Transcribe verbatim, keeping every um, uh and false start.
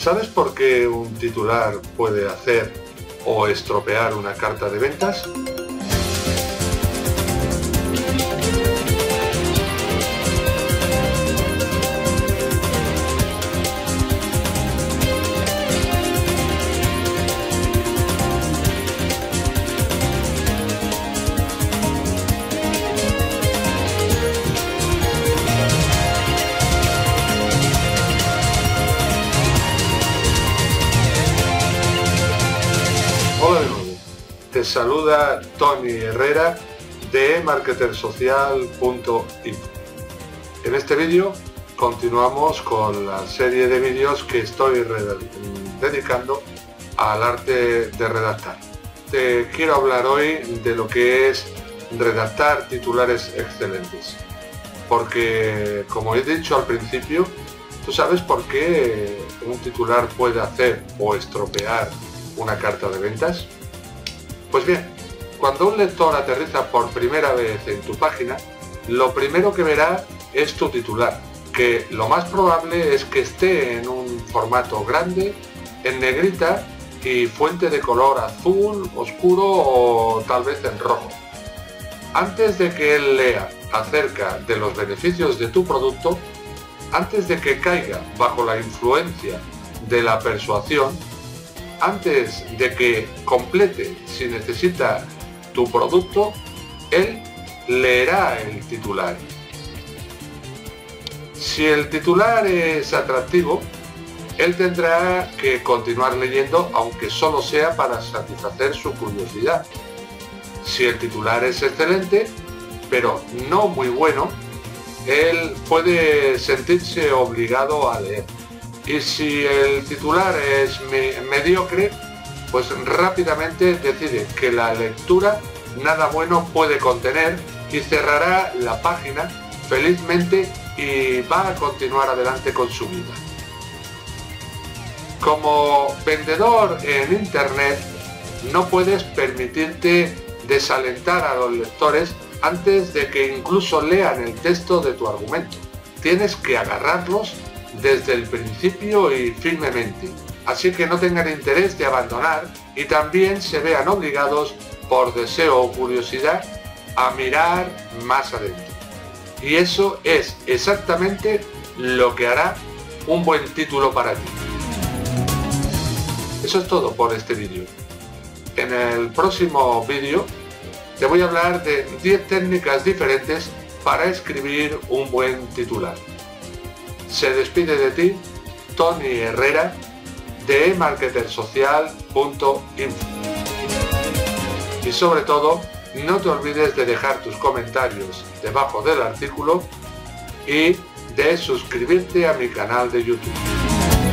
¿Sabes por qué un titular puede hacer o estropear una carta de ventas? Hola de nuevo, te saluda Tony Herrera de e marketer social punto info. En este vídeo continuamos con la serie de vídeos que estoy dedicando al arte de redactar. Te quiero hablar hoy de lo que es redactar titulares excelentes, porque como he dicho al principio, ¿tú sabes por qué un titular puede hacer o estropear una carta de ventas? Pues bien, cuando un lector aterriza por primera vez en tu página, lo primero que verá es tu titular, que lo más probable es que esté en un formato grande, en negrita y fuente de color azul, oscuro o tal vez en rojo. Antes de que él lea acerca de los beneficios de tu producto, antes de que caiga bajo la influencia de la persuasión, antes de que complete si necesita tu producto, él leerá el titular. Si el titular es atractivo, él tendrá que continuar leyendo, aunque solo sea para satisfacer su curiosidad. Si el titular es excelente, pero no muy bueno, él puede sentirse obligado a leer. Y si el titular es me mediocre, pues rápidamente decide que la lectura nada bueno puede contener y cerrará la página felizmente y va a continuar adelante con su vida. Como vendedor en internet, no puedes permitirte desalentar a los lectores antes de que incluso lean el texto de tu argumento. Tienes que agarrarlos desde el principio y firmemente, así que no tengan interés de abandonar y también se vean obligados por deseo o curiosidad a mirar más adentro. Y eso es exactamente lo que hará un buen título para ti. Eso es todo por este vídeo. En el próximo vídeo te voy a hablar de diez técnicas diferentes para escribir un buen titular. Se despide de ti Tony Herrera de e marketer social punto info. Y sobre todo, no te olvides de dejar tus comentarios debajo del artículo y de suscribirte a mi canal de YouTube.